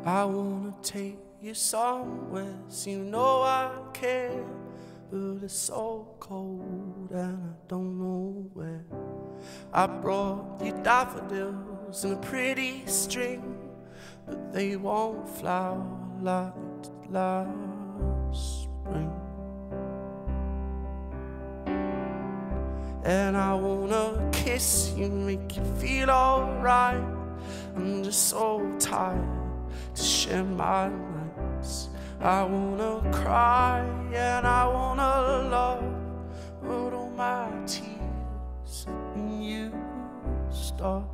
I wanna take you somewhere, so you know I care, but it's so cold and I don't know where. I brought you daffodils and a pretty string, but they won't flower like last spring. And I wanna kiss you, make you feel alright. I'm just so tired to share my nights. I wanna cry and I wanna love, but all my tears have been used up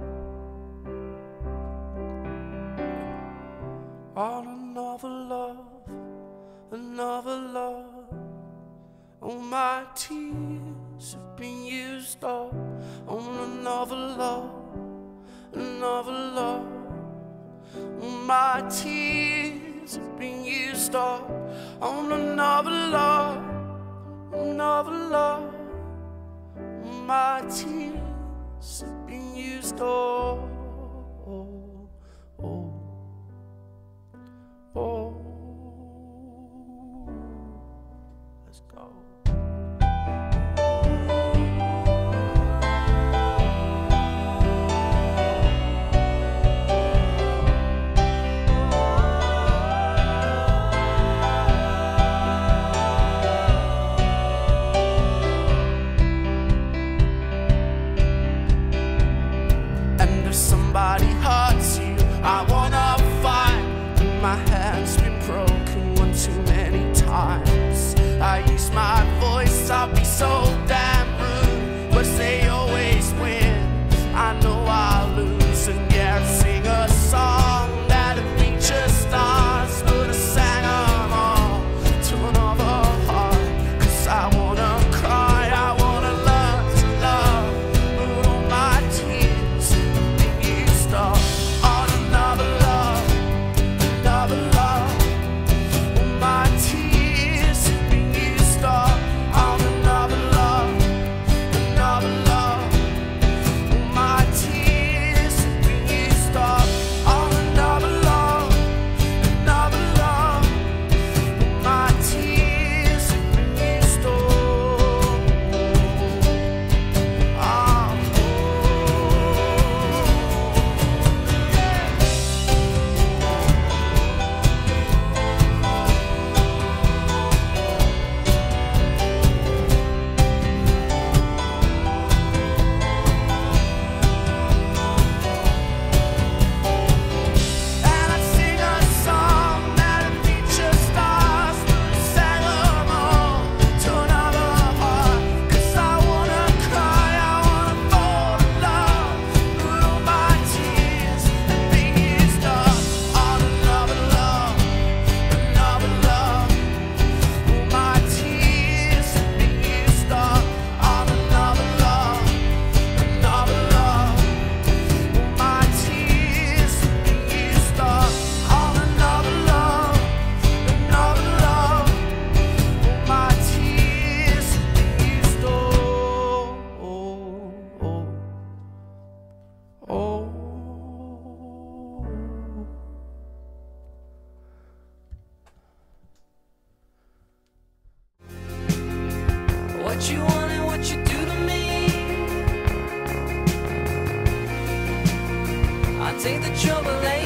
on another love, another love. All my tears have been used up on another love, another love. All my tears have been used up on another love, another love. All my tears have been used up. Let's go. Somebody hurts you, I wanna fight. My hand's been broken one too many times. I use my voice, I'll be so damn rude, but they always win. I know I'll lose, and yeah, I'd sing a song that the feature stars, but I sang them all to another heart. 'Cause I wanna cry, I wanna learn to love, but all my tears have been used up on another love, another love. All my tears have been used up on another love, another love. All my tears have been used up on another love, another love. All my tears have been used up. And I'd sing a song that the future stars, but I sang them all to another heart. 'Cause I wanna cry, I wanna fall in love, but all my tears have been used up on another love, another love. All my tears have been used up on another love, another love. All my tears have been used up on another love, another love. All my tears have been used up. What you want and what you do to me, I take the trouble.